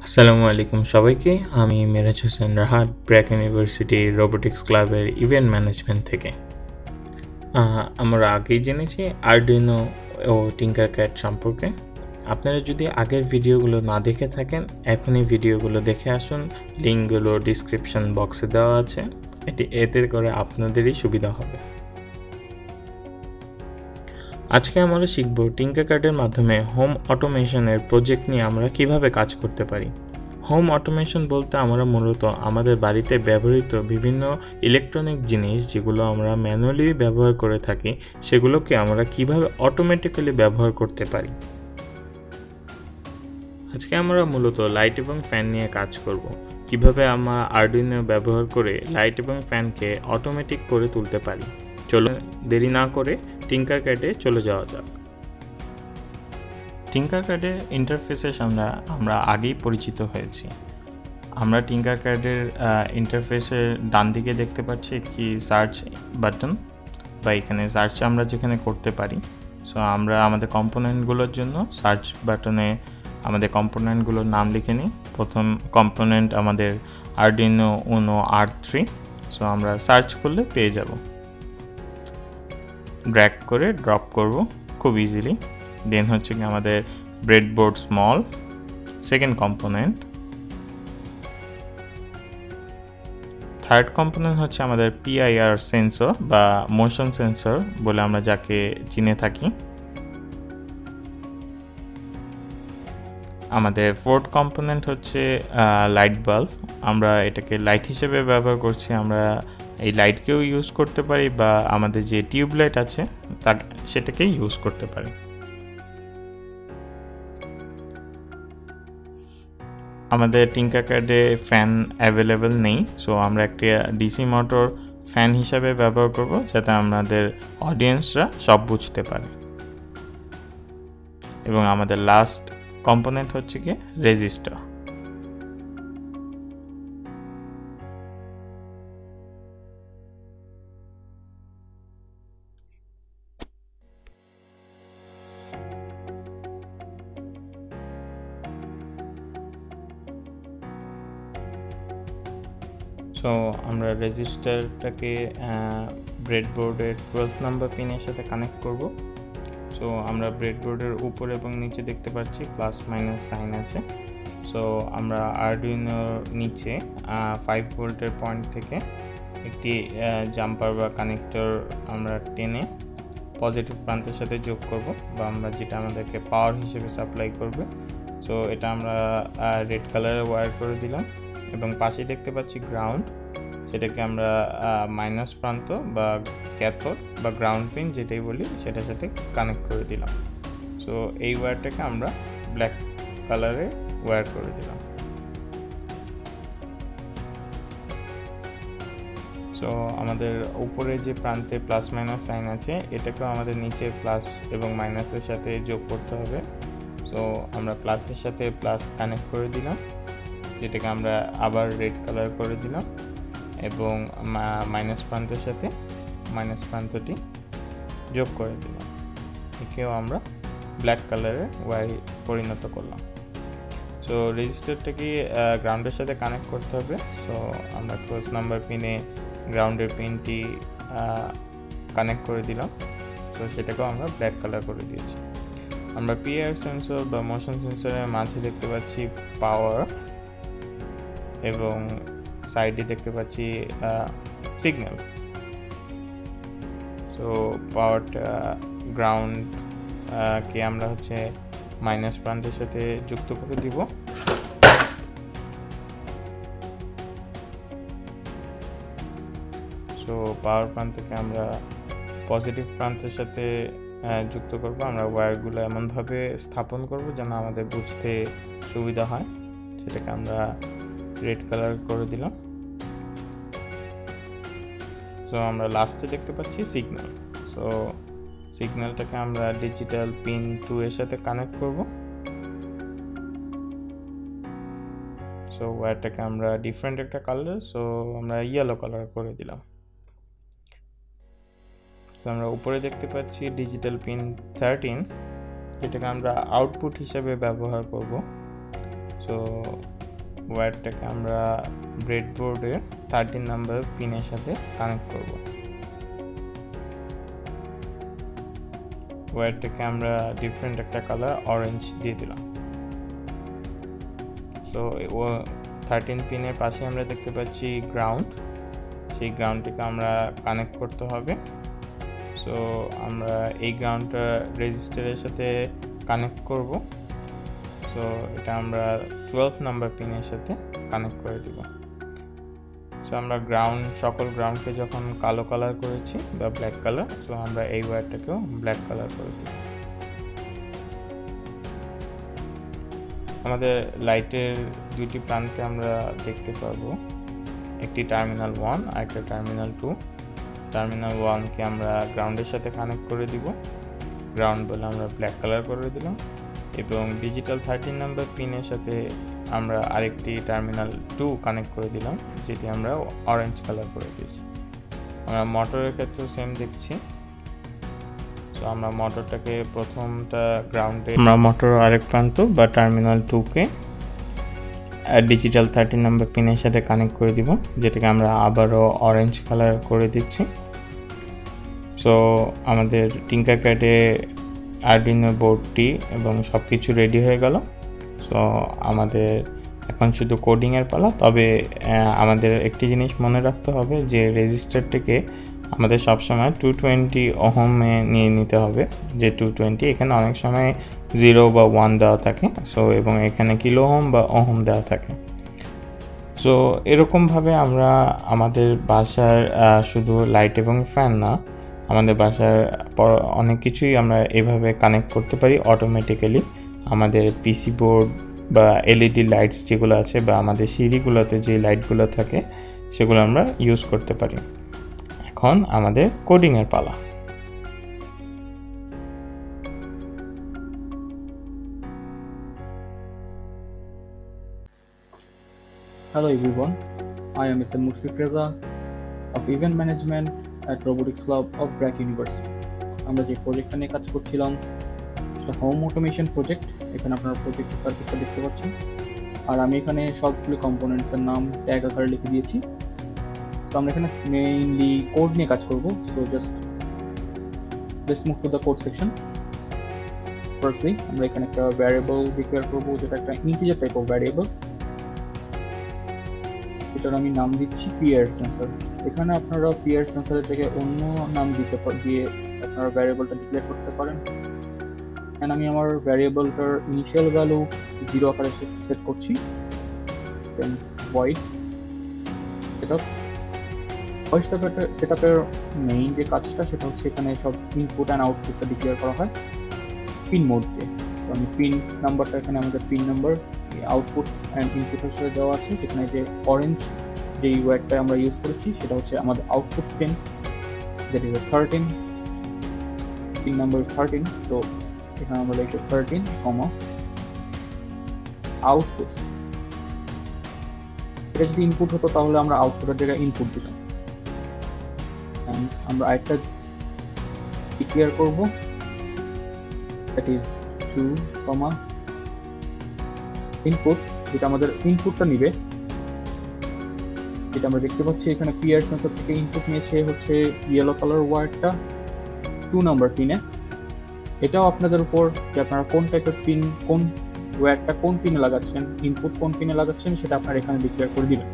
আসসালামু আলাইকুম সবাইকে। আমি মেরাজ হোসেন রাহাত, ব্র্যাক ইউনিভার্সিটি রোবোটিক্স ক্লাবের ইভেন্ট ম্যানেজমেন্ট থেকে। আমরা আগেই জেনেছি আরডুইনো ও টিঙ্কারক্যাড সম্পর্কে। আপনারা যদি আগের ভিডিওগুলো না দেখে থাকেন, এখনই ভিডিওগুলো দেখে আসুন। লিঙ্কগুলো ডিসক্রিপশন বক্সে দেওয়া আছে। এতে করে আপনাদেরই সুবিধা হবে। আজকে আমরা শিখব টিঙ্কারক্যাডের মাধ্যমে হোম অটোমেশনের প্রজেক্ট নিয়ে আমরা কিভাবে কাজ করতে পারি। হোম অটোমেশন বলতে আমরা মূলত আমাদের বাড়িতে ব্যবহৃত বিভিন্ন ইলেকট্রনিক জিনিস যেগুলো আমরা ম্যানুয়ালি ব্যবহার করে থাকি, সেগুলোকে আমরা কিভাবে অটোমেটিক্যালি ব্যবহার করতে পারি। আজকে আমরা মূলত লাইট এবং ফ্যান নিয়ে কাজ করব। কিভাবে আমরা আরডুইনো ব্যবহার করে লাইট এবং ফ্যানকে অটোমেটিক করে তুলতে পারি। চলো দেরি না করে টিঙ্কারক্যাডে চলে যাওয়া যাক। টিঙ্কারক্যাডের ইন্টারফেসের সামনে আমরা আগেই পরিচিত হয়েছি। আমরা টিঙ্কারক্যাডের ইন্টারফেসের ডান দিকে দেখতে পাচ্ছি একটি সার্চ বাটন, বা এখানে সার্চ আমরা যেখানে করতে পারি। সো আমরা আমাদের কম্পোনেন্টগুলোর জন্য সার্চ বাটনে আমাদের কম্পোনেন্টগুলোর নাম লিখে নিই। প্রথম কম্পোনেন্ট আমাদের আরডুইনো উনো R3। সো আমরা সার্চ করলে পেয়ে যাব। ড্র্যাগ করে ড্রপ করব খুব ইজিলি। দেন হচ্ছে কি আমাদের breadboard small, second component. Third component হচ্ছে আমাদের PIR সেন্সর বা মোশন সেন্সর বলে আমরা যাকে চিনে থাকি। আমাদের ফোর্থ কম্পোনেন্ট হচ্ছে লাইট বাল্ব। আমরা এটাকে লাইট হিসেবে ব্যবহার করছি। আমরা এই লাইটকেও ইউজ করতে পারি, বা আমাদের যে টিউবলাইট আছে সেটাকে ইউজ করতে পারি। আমাদের টিঙ্কারক্যাডে ফ্যান অ্যাভেলেবেল নেই, সো আমরা একটি ডিসি মোটর ফ্যান হিসাবে ব্যবহার করব, যাতে আমাদের অডিয়েন্সরা সব বুঝতে পারে। এবং আমাদের লাস্ট কম্পোনেন্ট হচ্ছে কি রেজিস্টার। সো আমরা রেজিস্টারটাকে ব্রেডবোর্ডের 12 নাম্বার পিনের সাথে কানেক্ট করব। সো আমরা ব্রেডবোর্ডের উপর এবং নিচে দেখতে পাচ্ছি প্লাস মাইনাস সাইন আছে। সো আমরা আরডুইনোর নিচে 5 ভোল্টের পয়েন্ট থেকে একটি জাম্পার বা কানেক্টর আমরা টেনে পজিটিভ প্রান্তের সাথে যোগ করব, বা আমরা যেটা আমাদেরকে পাওয়ার হিসেবে সাপ্লাই করবে। সো এটা আমরা রেড কালারে ওয়্যার করে দিলাম। এবং পাশে দেখতে পাচ্ছি গ্রাউন্ড, সেটাকে আমরা মাইনাস প্রান্ত বা ক্যাথোড বা গ্রাউন্ড পিন যেটাই বলি সেটার সাথে কানেক্ট করে দিলাম। সো এই ওয়্যারটাকে আমরা ব্ল্যাক কালারে ওয়্যার করে দিলাম। সো আমাদের উপরে যে প্রান্তে প্লাস মাইনাস সাইন আছে, এটাকেও আমাদের নিচে প্লাস এবং মাইনাসের সাথে যোগ করতে হবে। সো আমরা প্লাসের সাথে প্লাস কানেক্ট করে দিলাম, যেটাকে আমরা আবার রেড কালার করে দিলাম, এবং মাইনাস প্রান্তের সাথে মাইনাস প্রান্তটি যোগ করে দিলাম। একেও আমরা ব্ল্যাক কালারে ওয়্যার পরিণত করলাম। সো রেজিস্টারটাকে গ্রাউন্ডের সাথে কানেক্ট করতে হবে। সো আমরা 12 নাম্বার পিনে গ্রাউন্ডের পিনটি কানেক্ট করে দিলাম। সো সেটাকেও আমরা ব্ল্যাক কালার করে দিয়েছি। আমরা PIR সেন্সর বা মোশন সেন্সরের মাঝে দেখতে পাচ্ছি পাওয়ার, এবং সাইডে দেখতে পাচ্ছি সিগন্যাল। সো পাওয়ারটা গ্রাউন্ড কে আমরা হচ্ছে মাইনাস প্রান্তের সাথে যুক্ত করে দিব। সো পাওয়ার প্রান্তকে আমরা পজিটিভ প্রান্তের সাথে যুক্ত করব। আমরা ওয়্যারগুলো এমনভাবে স্থাপন করব যেন আমাদের বুঝতে সুবিধা হয়। সেটাকে আমরা রেড কালার করে দিলাম। সো আমরা লাস্টে দেখতে পাচ্ছি সিগন্যাল। সো সিগন্যালটাকে আমরা ডিজিটাল পিন 2 এর সাথে কানেক্ট করব। সো ওয়্যারটাকে আমরা ডিফারেন্ট একটা কালার, সো আমরা ইয়েলো কালার করে দিলাম। সো আমরা উপরে দেখতে পাচ্ছি ডিজিটাল পিন 13, যেটাকে আমরা আউটপুট হিসেবে ব্যবহার করব। সো ওয়্যারটাকে আমরা ব্রেডবোর্ডের 13 নাম্বার পিনের সাথে কানেক্ট করব। ওয়্যারটাকে আমরা ডিফারেন্ট একটা কালার অরেঞ্জ দিয়ে দিলাম। সো 13 পিনের পাশে আমরা দেখতে পাচ্ছি গ্রাউন্ড, সেই গ্রাউন্ডটিকে আমরা কানেক্ট করতে হবে। সো আমরা এই গ্রাউন্ডটা রেজিস্টারের সাথে কানেক্ট করব। সো এটা আমরা 12 নাম্বার পিনের সাথে কানেক্ট করে দিব। সো আমরা সকল গ্রাউন্ডকে যখন কালো কালার করেছি বা ব্ল্যাক কালার, সো আমরা এই ওয়্যারটাকেও ব্ল্যাক কালার করে দিব। আমাদের লাইটের দুটি প্রান্তে আমরা দেখতে পাবো একটি টার্মিনাল 1 আর একটা টার্মিনাল 2। টার্মিনাল 1কে আমরা গ্রাউন্ডের সাথে কানেক্ট করে দিব, গ্রাউন্ড বলে আমরা ব্ল্যাক কালার করে দিলাম, এবং ডিজিটাল 13 নাম্বার পিনের সাথে আমরা আরেকটি টার্মিনাল 2 কানেক্ট করে দিলাম, যেটি আমরা অরেঞ্জ কালার করে দিয়েছি। আমরা মোটরের ক্ষেত্রেও সেম দেখছি। তো আমরা মোটরটাকে প্রথমটা গ্রাউন্ডে, আমরা মোটর আরেক প্রান্ত বা টার্মিনাল 2কে ডিজিটাল 13 নাম্বার পিনের সাথে কানেক্ট করে দিব, যেটাকে আমরা আবারও অরেঞ্জ কালার করে দিচ্ছি। সো আমাদের টিঙ্কারক্যাডে আরডুইনো বোর্ডটি এবং সব কিছু রেডি হয়ে গেল। সো আমাদের এখন শুধু কোডিংয়ের পালা। তবে আমাদের একটি জিনিস মনে রাখতে হবে যে রেজিস্টারটিকে আমাদের সবসময় 220 ওহমে নিয়ে নিতে হবে। যে 220 এখানে অনেক সময় 0 বা 1 দেওয়া থাকে, সো এবং এখানে কিলো ওহম বা ওহম দেওয়া থাকে। সো এরকমভাবে আমরা আমাদের বাসার শুধু লাইট এবং ফ্যান না, আমাদের বাসার অনেক কিছুই আমরা এভাবে কানেক্ট করতে পারি অটোমেটিক্যালি। আমাদের পিসি বোর্ড বা এলইডি লাইটস যেগুলো আছে বা আমাদের সিঁড়িগুলোতে যে লাইটগুলো থাকে সেগুলো আমরা ইউজ করতে পারি। এখন আমাদের কোডিংয়ের পালা। Hello everyone, I am Mr. Mushfiq Reza of Event Management at Robotics Lab of BRAC University. আমরা যে প্রজেক্টটা নিয়ে কাজ করছিলাম সেটা হোম অটোমেশন প্রজেক্ট। এখানে আপনারা প্রজেক্ট সার্কিটটা দেখতে পাচ্ছেন, আর আমি এখানে সবগুলো কম্পোনেন্টসের নাম ট্যাগ আকারে লিখে দিয়েছি। তো আমরা এখানে মেইনলি কোড নিয়ে কাজ করব। So just let's move to the code section. Firstly আমরা এখানে একটা ভ্যারিয়েবল ডিক্লেয়ার করব, যেটা একটা ইন্টিজার টাইপ অফ ভ্যারিয়েবল। এটার আমি নাম দিচ্ছি পিআর সেন্সর। এখানে আপনারা পিআর সেন্সরের থেকে অন্য নাম দিয়ে আপনারা ভ্যারিয়েবলটা ডিক্লেয়ার করতে পারেন। এন্ড আমি আমার ভ্যারিয়েবলটার ইনিশিয়াল ভ্যালু 0 আকারে সেট করছি। দেন ভয়েড সেটআপের মেইন যে কাজটা সেটা হচ্ছে এখানে সব ইনপুট অ্যান্ড আউটপুটটা ডিক্লেয়ার করা হয় পিন মোড দিয়ে। তো আমি পিন নাম্বারটা এখানে আমাদের পিন নাম্বার আউটপুট অ্যান্ড ইনপুটের সাথে দেওয়া আছে। সেখানে যে অরেঞ্জ যে ওয়্যারটা আমরা ইউজ করেছি সেটা হচ্ছে আমাদের output pin, that is 13, pin number 13। তো এখানে আমরা লিখব 13, আউটপুট। এটা যদি ইনপুট হতো তাহলে আমরা আউটপুটের জায়গায় ইনপুট দিতাম। আমরা আরেকটা ডিক্লেয়ার করব, দ্যাট ইজ 2, ইনপুট, যেটা আমাদের ইনপুটটা নিবে। যেটা আমরা দেখতে পাচ্ছি এখানে পিআর সেন্সর থেকে ইনপুট নিয়েছে হচ্ছে ইয়েলো কালার ওয়্যারটা 2 নাম্বার পিনে। এটাও আপনাদের উপর যে আপনারা কোন টাইপের পিন, কোন ওয়্যারটা কোন পিনে লাগাচ্ছেন, ইনপুট কোন পিনে লাগাচ্ছেন সেটা আপনারা এখানে ডিক্লেয়ার করে দিবেন।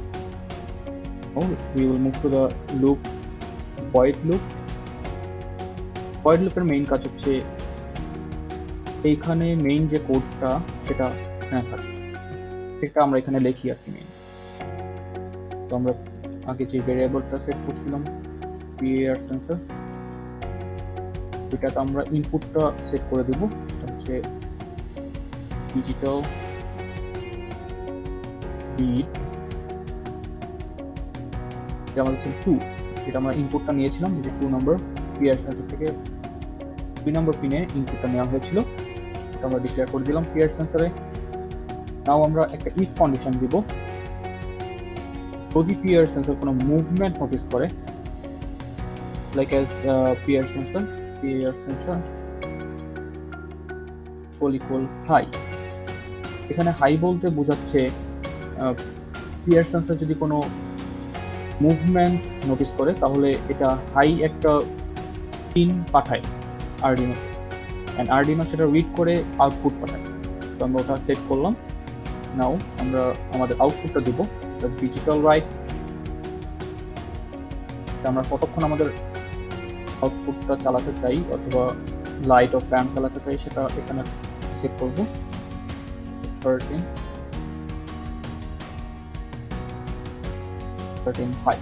We will move to the loop, void loop. void loop এর মেইন কাজ হচ্ছে এইখানে মেইন যে কোডটা সেটা থাকে, সেটা আমরা এখানে লিখি আর কি মেইন। তো আমরা আগে যে ভ্যারিয়েবলটা সেট করছিলাম পিআর সেন্সর, এটাতে আমরা ইনপুটটা সেট করে দেব। এটা হচ্ছে ডিজিটাল বিট, এটা আমাদের 2, যেটা আমরা ইনপুটটা নিয়েছিলাম, যে 2 নাম্বার পিআর সেন্সর থেকে 2 নাম্বার পিনে ইনপুটটা নেওয়া হয়েছিল। এটা আমরা ডিক্লেয়ার করে দিলাম পিআর সেন্সরে। নাও আমরা একটা ইফ কন্ডিশন দিব, যদি পিআর সেন্সর কোনো মুভমেন্ট নোটিস করে, like as PIR sensor equal high. এখানে হাই বলতে বোঝাচ্ছে পিয়ার সেন্সর যদি কোনো মুভমেন্ট নোটিস করে তাহলে এটা হাই একটা পিন পাঠায় আরডিনো, অ্যান্ড আরডিনো সেটা রিড করে আউটপুট পাঠায়। তো আমরা ওটা সেট করলাম। নাও আমরা আমাদের আউটপুটটা দেবো ডিজিটাল রাইট। আমরা কতক্ষণ আমাদের আউটপুটটা চালাতে চাই অথবা লাইট অফ ফ্যান চালাতে চাই সেটা এখানে সেট করবো। 13.5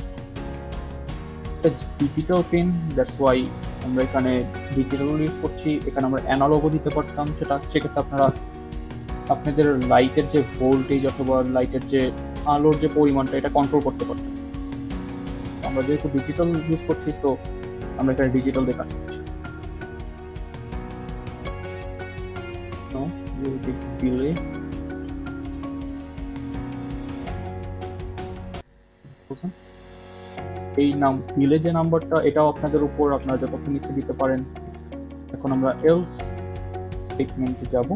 ডিজিটাল পিন, দ্যাটস ওয়াই আমরা এখানে ডিজিটাল ইউজ করছি। এখানে আমরা অ্যানালগও দিতে পারতাম, সেটা সেক্ষেত্রে আপনারা আপনাদের লাইটের যে ভোল্টেজ অথবা লাইটের যে আলোর যে পরিমাণটা এটা কন্ট্রোল করতে পারতাম। আমরা যেহেতু ডিজিটাল ইউজ করছি তো আমরা এখানে ডিজিটাল দিয়ে কাজ করছি। ডিলে এই ডিলে যে নাম্বারটা এটাও আপনাদের উপর, আপনারা যতক্ষণ ইচ্ছে দিতে পারেন। এখন আমরা এলস স্টেটমেন্টে যাব।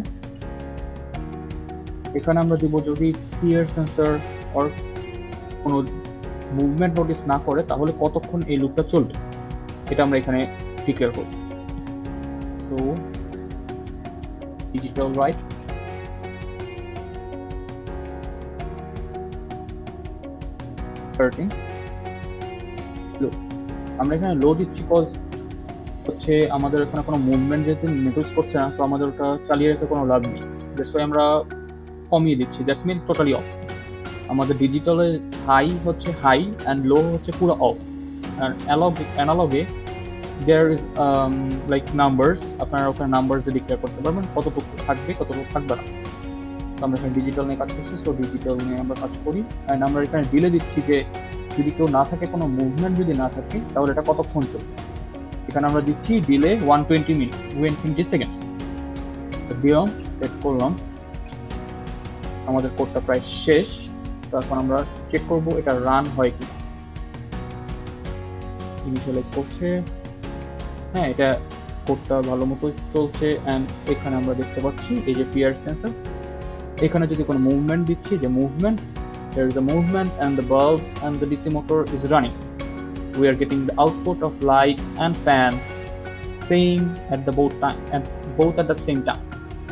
এখানে আমরা দিব যদি পিয়ার সেন্সর অর কোনো মুভমেন্ট নোটিস না করে তাহলে কতক্ষণ এই লুপটা চলবে এটা আমরা এখানে ডিক্লেয়ার করব। সো ডিজিটাল রাইট লো, আমরা এখানে লো দিচ্ছি কজ হচ্ছে আমাদের এখানে কোনো মুভমেন্ট যেহেতু নোটিস করছে না, তো আমাদের ওটা চালিয়ে রেখে কোনো লাভ নেই। দ্যাটস ওয়াই আমরা কমিয়ে দিচ্ছি, দ্যাট মিনস টোটালি অফ। আমাদের ডিজিটালে হাই হচ্ছে হাই অ্যান্ড লো হচ্ছে পুরো অফ। অ্যানালগে দেয়ার ইজ লাইক নাম্বারস, আপনারা ওখানে নাম্বারস দিয়ে ডিক্লেয়ার করতে পারবেন কতটুকু থাকবে কতটুকু থাকবে না। তো আমরা এখানে ডিজিটাল নিয়ে কাজ করছি, তো ডিজিটাল নিয়ে আমরা কাজ করি। অ্যান্ড আমরা এখানে ডিলে দিচ্ছি যে যদি কেউ না থাকে, কোনো মুভমেন্ট যদি না থাকে তাহলে এটা কতক্ষণ চলবে। এখানে আমরা দিচ্ছি ডিলে 120 মিনিট 120 সেকেন্ডস দিলাম, সেট করলাম। আমাদের কোডটা প্রায় শেষ। তো এখন আমরা চেক করব এটা রান হয় কি। ইনিশিয়ালাইজ করছে, হ্যাঁ এটা কোডটা ভালো মতো চলছে। অ্যান্ড এখানে আমরা দেখতে পাচ্ছি এই যে পিয়ার সেন্সর, এখানে যদি কোনো মুভমেন্ট দিচ্ছি, যে movement, there is a movement and the bulb and the DC motor is running. We are getting the output of light and fan same at the both at the same time.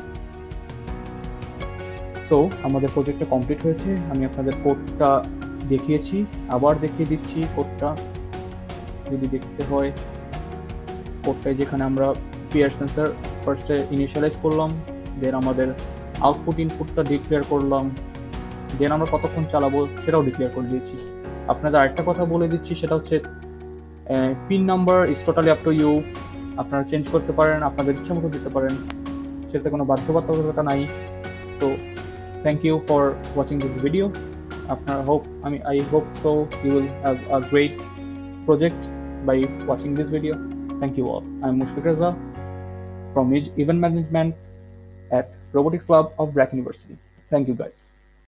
So আমাদের প্রজেক্টটা complete হয়েছে। আমি আপনাদের কোডটা দেখিয়েছি, আবার দেখিয়ে দিচ্ছি কোডটা যদি দেখতে হয়। কোডটায় যেখানে আমরা পিয়ার সেন্সর ফার্স্টে ইনিশিয়ালাইজ করলাম, দেন আমাদের আউটপুট ইনপুটটা ডিক্লেয়ার করলাম, দেন আমরা কতক্ষণ চালাবো সেটাও ডিক্লেয়ার করে দিয়েছি। আপনাদের আরেকটা কথা বলে দিচ্ছি, সেটা হচ্ছে pin number is totally up to you. আপনারা চেঞ্জ করতে পারেন, আপনাদের ইচ্ছা মতো দিতে পারেন, সেটাতে কোনো বাধ্যবাধকতা নাই। তো thank you for watching this video. আপনারা I hope so you will have a great project by watching this video. Thank you all. I'm Mushfiq Reza from Event Management at Robotics Lab of BRAC University. Thank you guys.